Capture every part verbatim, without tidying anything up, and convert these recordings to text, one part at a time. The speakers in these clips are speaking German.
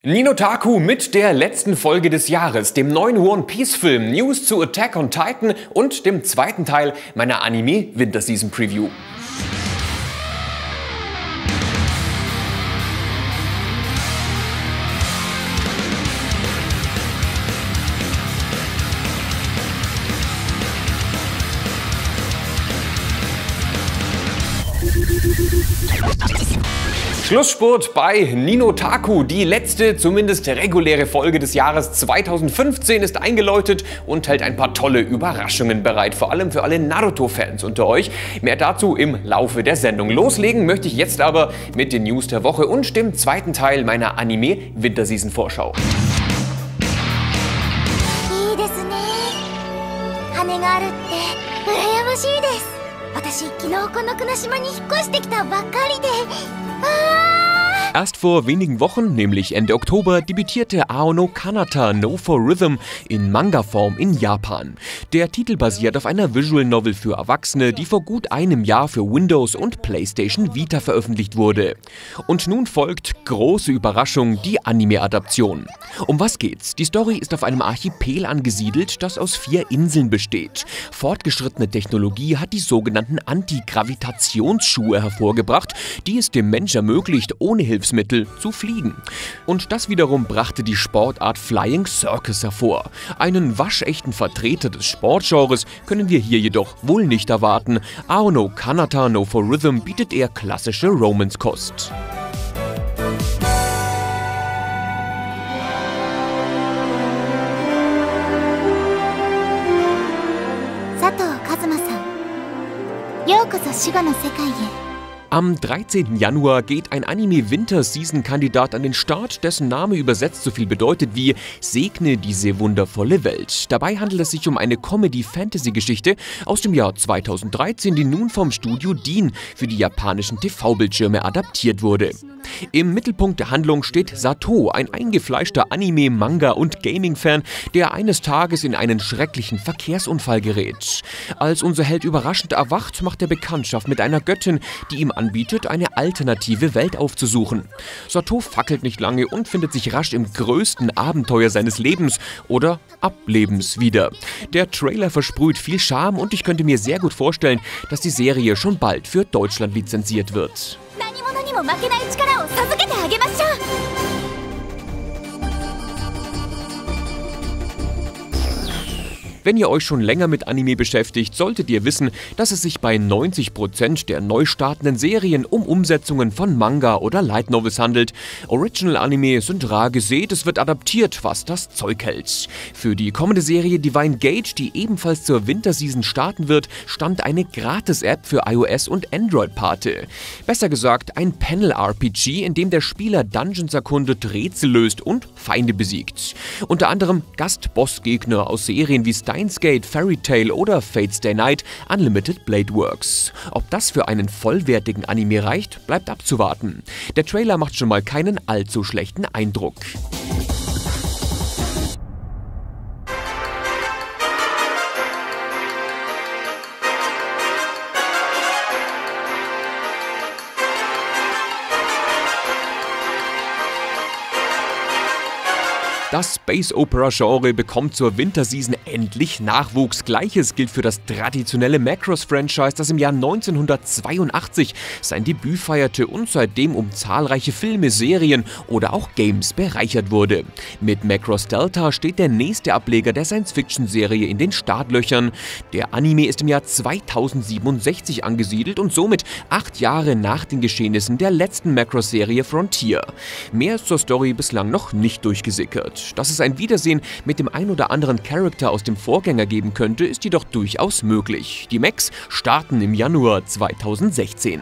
Ninotaku mit der letzten Folge des Jahres, dem neuen One Piece Film, News zu Attack on Titan und dem zweiten Teil meiner Anime Winterseason Preview. Schlussspurt bei Ninotaku. Die letzte, zumindest reguläre Folge des Jahres zweitausendfünfzehn ist eingeläutet und hält ein paar tolle Überraschungen bereit, vor allem für alle Naruto-Fans unter euch. Mehr dazu im Laufe der Sendung. Loslegen möchte ich jetzt aber mit den News der Woche und dem zweiten Teil meiner Anime-Winterseason-Vorschau. Erst vor wenigen Wochen, nämlich Ende Oktober, debütierte Ao no Kanata No for Rhythm in Manga-Form in Japan. Der Titel basiert auf einer Visual Novel für Erwachsene, die vor gut einem Jahr für Windows und PlayStation Vita veröffentlicht wurde. Und nun folgt, große Überraschung, die Anime-Adaption. Um was geht's? Die Story ist auf einem Archipel angesiedelt, das aus vier Inseln besteht. Fortgeschrittene Technologie hat die sogenannten Antigravitationsschuhe hervorgebracht, die es dem Mensch ermöglicht, ohne Hilfsmittel zu fliegen. Und das wiederum brachte die Sportart Flying Circus hervor. Einen waschechten Vertreter des Sportgenres können wir hier jedoch wohl nicht erwarten. Ao no Kanata No for Rhythm bietet eher klassische Romance-Kost. Am dreizehnten Januar geht ein Anime-Winter-Season-Kandidat an den Start, dessen Name übersetzt so viel bedeutet wie „Segne diese wundervolle Welt“. Dabei handelt es sich um eine Comedy-Fantasy-Geschichte aus dem Jahr zweitausenddreizehn, die nun vom Studio Dean für die japanischen T V-Bildschirme adaptiert wurde. Im Mittelpunkt der Handlung steht Sato, ein eingefleischter Anime-, Manga- und Gaming-Fan, der eines Tages in einen schrecklichen Verkehrsunfall gerät. Als unser Held überraschend erwacht, macht er Bekanntschaft mit einer Göttin, die ihm anbietet, eine alternative Welt aufzusuchen. Sato fackelt nicht lange und findet sich rasch im größten Abenteuer seines Lebens oder Ablebens wieder. Der Trailer versprüht viel Charme und ich könnte mir sehr gut vorstellen, dass die Serie schon bald für Deutschland lizenziert wird. Wenn ihr euch schon länger mit Anime beschäftigt, solltet ihr wissen, dass es sich bei neunzig Prozent der neu startenden Serien um Umsetzungen von Manga oder Light Novels handelt. Original Anime sind rar gesät, es wird adaptiert, was das Zeug hält. Für die kommende Serie Divine Gate, die ebenfalls zur Winterseason starten wird, stand eine Gratis-App für iOS und Android Pate. Besser gesagt ein Panel-R P G, in dem der Spieler Dungeons erkundet, Rätsel löst und Feinde besiegt. Unter anderem Gast-Bossgegner aus Serien wie Steins Gate, Fairy Tail oder Fate Stay Night, Unlimited Blade Works. Ob das für einen vollwertigen Anime reicht, bleibt abzuwarten. Der Trailer macht schon mal keinen allzu schlechten Eindruck. Das Space-Opera-Genre bekommt zur Winterseason endlich Nachwuchs. Gleiches gilt für das traditionelle Macross-Franchise, das im Jahr neunzehnhundertzweiundachtzig sein Debüt feierte und seitdem um zahlreiche Filme, Serien oder auch Games bereichert wurde. Mit Macross Delta steht der nächste Ableger der Science-Fiction-Serie in den Startlöchern. Der Anime ist im Jahr zweitausendsiebenundsechzig angesiedelt und somit acht Jahre nach den Geschehnissen der letzten Macross-Serie Frontier. Mehr ist zur Story bislang noch nicht durchgesickert. Dass es ein Wiedersehen mit dem ein oder anderen Charakter aus dem Vorgänger geben könnte, ist jedoch durchaus möglich. Die Mechs starten im Januar zweitausendsechzehn.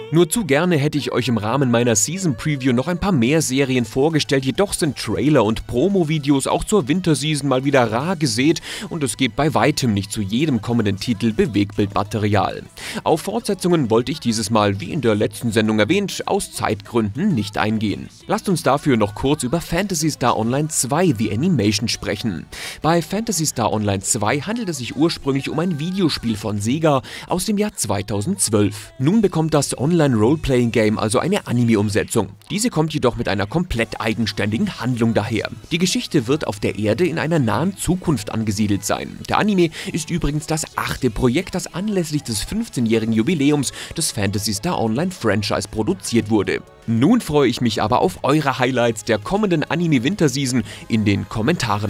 Nur zu gerne hätte ich euch im Rahmen meiner Season Preview noch ein paar mehr Serien vorgestellt, jedoch sind Trailer und Promo-Videos auch zur Winterseason mal wieder rar gesät und es gibt bei weitem nicht zu jedem kommenden Titel Bewegbildmaterial. Auf Fortsetzungen wollte ich dieses Mal, wie in der letzten Sendung erwähnt, aus Zeitgründen nicht eingehen. Lasst uns dafür noch kurz über Phantasy Star Online zwei The Animation sprechen. Bei Phantasy Star Online zwei handelt es sich ursprünglich um ein Videospiel von Sega aus dem Jahr zweitausendzwölf. Nun bekommt das Online-Role-Playing-Game also eine Anime-Umsetzung. Diese kommt jedoch mit einer komplett eigenständigen Handlung daher. Die Geschichte wird auf der Erde in einer nahen Zukunft angesiedelt sein. Der Anime ist übrigens das achte Projekt, das anlässlich des fünfzehnjährigen Jubiläums des Phantasy Star Online Franchise produziert wurde. Nun freue ich mich aber auf eure Highlights der kommenden Anime-Winterseason in den Kommentaren.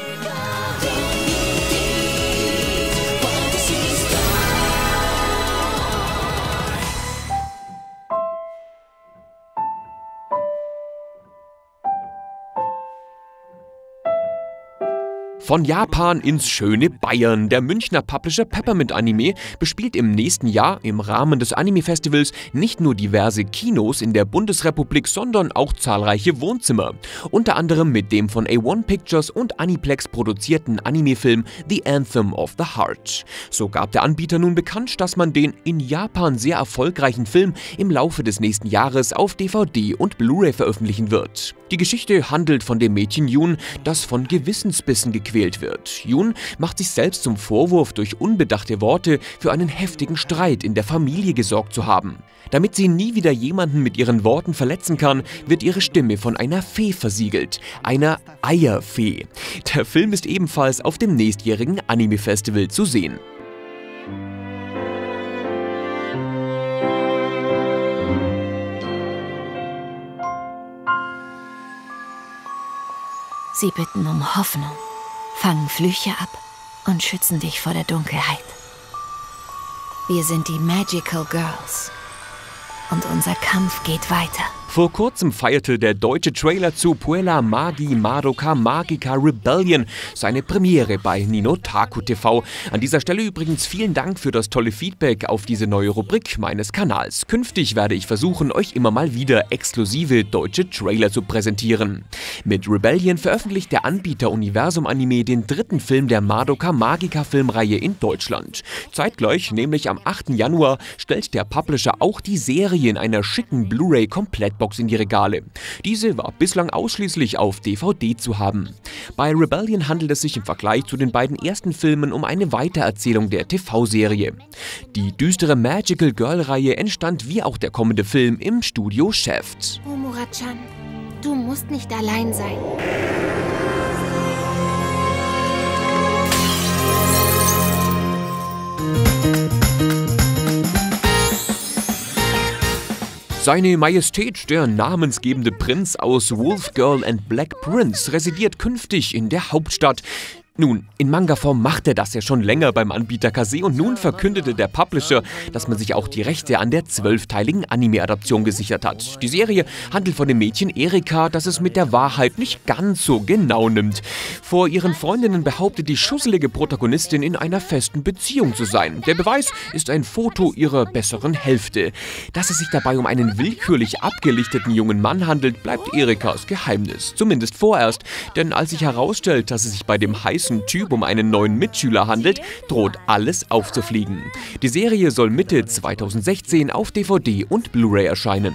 Von Japan ins schöne Bayern. Der Münchner Publisher Peppermint Anime bespielt im nächsten Jahr im Rahmen des Anime-Festivals nicht nur diverse Kinos in der Bundesrepublik, sondern auch zahlreiche Wohnzimmer. Unter anderem mit dem von A eins Pictures und Aniplex produzierten Anime-Film The Anthem of the Heart. So gab der Anbieter nun bekannt, dass man den in Japan sehr erfolgreichen Film im Laufe des nächsten Jahres auf D V D und Blu-ray veröffentlichen wird. Die Geschichte handelt von dem Mädchen Jun, das von Gewissensbissen gequält wird. Jun macht sich selbst zum Vorwurf, durch unbedachte Worte für einen heftigen Streit in der Familie gesorgt zu haben. Damit sie nie wieder jemanden mit ihren Worten verletzen kann, wird ihre Stimme von einer Fee versiegelt, einer Eierfee. Der Film ist ebenfalls auf dem nächstjährigen Anime-Festival zu sehen. Sie bitten um Hoffnung, fangen Flüche ab und schützen dich vor der Dunkelheit. Wir sind die Magical Girls und unser Kampf geht weiter. Vor kurzem feierte der deutsche Trailer zu Puella Magi Madoka Magica Rebellion seine Premiere bei Ninotaku T V. An dieser Stelle übrigens vielen Dank für das tolle Feedback auf diese neue Rubrik meines Kanals. Künftig werde ich versuchen, euch immer mal wieder exklusive deutsche Trailer zu präsentieren. Mit Rebellion veröffentlicht der Anbieter Universum Anime den dritten Film der Madoka Magica Filmreihe in Deutschland. Zeitgleich, nämlich am achten Januar, stellt der Publisher auch die Serie in einer schicken Blu-ray-Komplettbox in die Regale. Diese war bislang ausschließlich auf D V D zu haben. Bei Rebellion handelt es sich im Vergleich zu den beiden ersten Filmen um eine Weitererzählung der T V-Serie. Die düstere Magical Girl-Reihe entstand wie auch der kommende Film im Studio Shaft. Omura-chan, du musst nicht allein sein. Seine Majestät, der namensgebende Prinz aus Wolf Girl and Black Prince, residiert künftig in der Hauptstadt. Nun, in Manga-Form macht er das ja schon länger beim Anbieter Kase und nun verkündete der Publisher, dass man sich auch die Rechte an der zwölfteiligen Anime-Adaption gesichert hat. Die Serie handelt von dem Mädchen Erika, das es mit der Wahrheit nicht ganz so genau nimmt. Vor ihren Freundinnen behauptet die schusselige Protagonistin, in einer festen Beziehung zu sein. Der Beweis ist ein Foto ihrer besseren Hälfte. Dass es sich dabei um einen willkürlich abgelichteten jungen Mann handelt, bleibt Erikas Geheimnis. Zumindest vorerst, denn als sich herausstellt, dass es sich bei dem heißen Typ um einen neuen Mitschüler handelt, droht alles aufzufliegen. Die Serie soll Mitte zweitausendsechzehn auf D V D und Blu-ray erscheinen.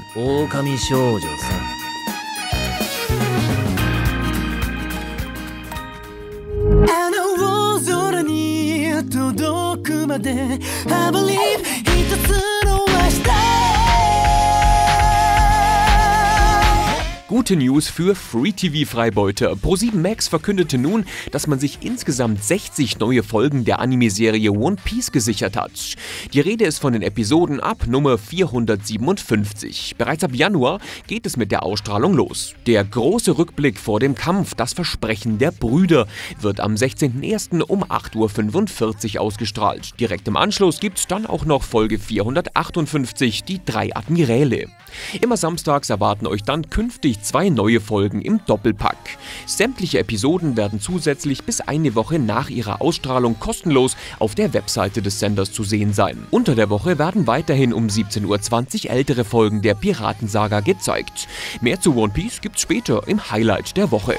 Gute News für Free-T V-Freibeuter. ProSieben Max verkündete nun, dass man sich insgesamt sechzig neue Folgen der Anime-Serie One Piece gesichert hat. Die Rede ist von den Episoden ab Nummer vierhundertsiebenundfünfzig. Bereits ab Januar geht es mit der Ausstrahlung los. Der große Rückblick vor dem Kampf, das Versprechen der Brüder, wird am sechzehnten ersten um acht Uhr fünfundvierzig ausgestrahlt. Direkt im Anschluss gibt es dann auch noch Folge vierhundertachtundfünfzig, die drei Admiräle. Immer samstags erwarten euch dann künftig zwei neue Folgen im Doppelpack. Sämtliche Episoden werden zusätzlich bis eine Woche nach ihrer Ausstrahlung kostenlos auf der Webseite des Senders zu sehen sein. Unter der Woche werden weiterhin um siebzehn Uhr zwanzig ältere Folgen der Piratensaga gezeigt. Mehr zu One Piece gibt's später im Highlight der Woche.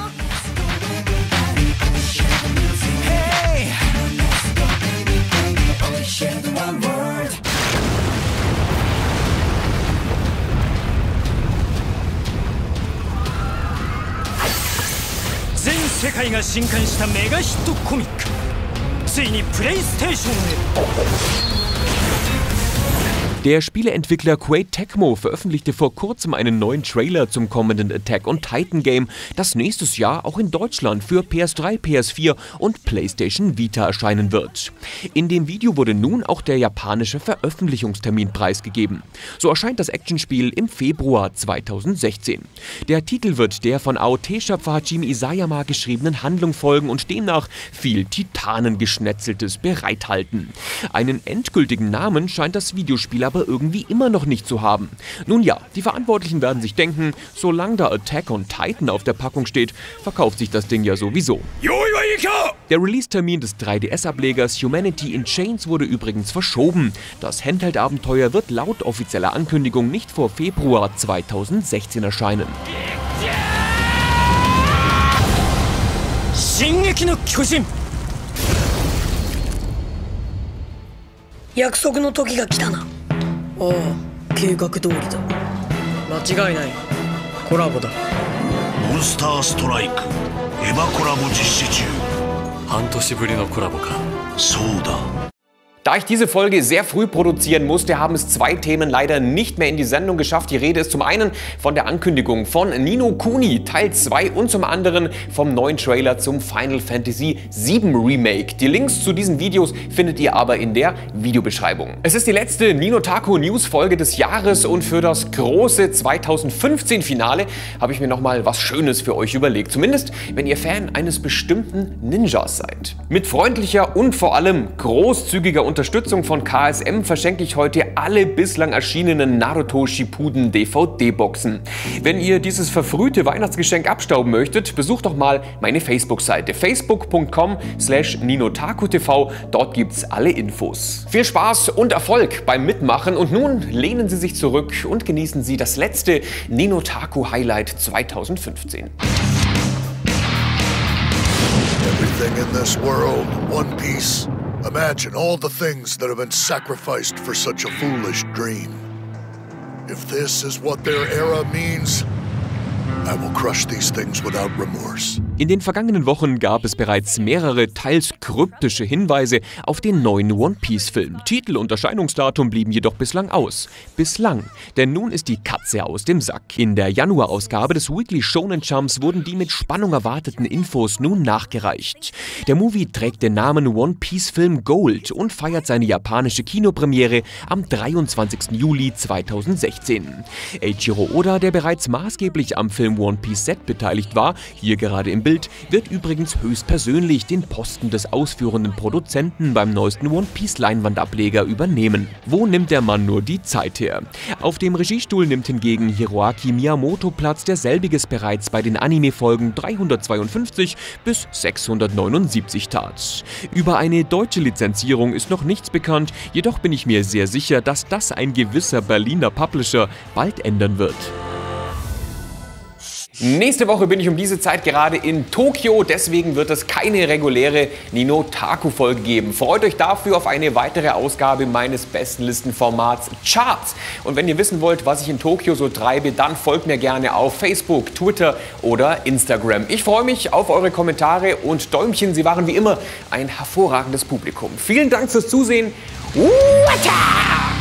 Der Spieleentwickler Koei Tecmo veröffentlichte vor kurzem einen neuen Trailer zum kommenden Attack on Titan Game, das nächstes Jahr auch in Deutschland für P S drei, P S vier und PlayStation Vita erscheinen wird. In dem Video wurde nun auch der japanische Veröffentlichungstermin preisgegeben. So erscheint das Actionspiel im Februar zweitausendsechzehn. Der Titel wird der von A O T-Schöpfer Hajime Isayama geschriebenen Handlung folgen und demnach viel Titanengeschnetzeltes bereithalten. Einen endgültigen Namen scheint das Videospiel aber irgendwie immer noch nicht zu haben. Nun ja, die Verantwortlichen werden sich denken, solange da Attack on Titan auf der Packung steht, verkauft sich das Ding ja sowieso. Der Release-Termin des drei D S-Ablegers Humanity in Chains wurde übrigens verschoben. Das Handheld-Abenteuer wird laut offizieller Ankündigung nicht vor Februar zweitausendsechzehn erscheinen. Shingeki no Kyojin. 約束の時が来たな。ああ、計画通りだ。間違いない。コラボだ。モンスターストライク、エヴァコラボ実施中。半年ぶりのコラボか。そうだ。 Da ich diese Folge sehr früh produzieren musste, haben es zwei Themen leider nicht mehr in die Sendung geschafft. Die Rede ist zum einen von der Ankündigung von Ni no Kuni Teil zwei und zum anderen vom neuen Trailer zum Final Fantasy sieben Remake. Die Links zu diesen Videos findet ihr aber in der Videobeschreibung. Es ist die letzte Ninotaku News Folge des Jahres und für das große zweitausendfünfzehn Finale habe ich mir nochmal was Schönes für euch überlegt. Zumindest, wenn ihr Fan eines bestimmten Ninjas seid. Mit freundlicher und vor allem großzügiger Unterstützung von K S M verschenke ich heute alle bislang erschienenen Naruto Shippuden D V D-Boxen. Wenn ihr dieses verfrühte Weihnachtsgeschenk abstauben möchtet, besucht doch mal meine Facebook-Seite facebook punkt com slash ninotakutv. Dort gibt's alle Infos. Viel Spaß und Erfolg beim Mitmachen und nun lehnen Sie sich zurück und genießen Sie das letzte Ninotaku-Highlight zweitausendfünfzehn. Everything in this world, One Piece. Imagine all the things that have been sacrificed for such a foolish dream. If this is what their era means, I will crush these things without remorse. In den vergangenen Wochen gab es bereits mehrere teils kryptische Hinweise auf den neuen One-Piece-Film. Titel und Erscheinungsdatum blieben jedoch bislang aus. Bislang, denn nun ist die Katze aus dem Sack. In der Januar-Ausgabe des Weekly Shonen Jumps wurden die mit Spannung erwarteten Infos nun nachgereicht. Der Movie trägt den Namen One-Piece-Film Gold und feiert seine japanische Kinopremiere am dreiundzwanzigsten Juli zweitausendsechzehn. Eiichiro Oda, der bereits maßgeblich am Film One Piece Set beteiligt war, hier gerade im Bild, wird übrigens höchstpersönlich den Posten des ausführenden Produzenten beim neuesten One Piece Leinwandableger übernehmen. Wo nimmt der Mann nur die Zeit her? Auf dem Regiestuhl nimmt hingegen Hiroaki Miyamoto Platz, der selbiges bereits bei den Anime-Folgen dreihundertzweiundfünfzig bis sechshundertneunundsiebzig tat. Über eine deutsche Lizenzierung ist noch nichts bekannt, jedoch bin ich mir sehr sicher, dass das ein gewisser Berliner Publisher bald ändern wird. Nächste Woche bin ich um diese Zeit gerade in Tokio, deswegen wird es keine reguläre Ninotaku-Folge geben. Freut euch dafür auf eine weitere Ausgabe meines Bestenlistenformats Charts. Und wenn ihr wissen wollt, was ich in Tokio so treibe, dann folgt mir gerne auf Facebook, Twitter oder Instagram. Ich freue mich auf eure Kommentare und Däumchen, sie waren wie immer ein hervorragendes Publikum. Vielen Dank fürs Zusehen. Uata!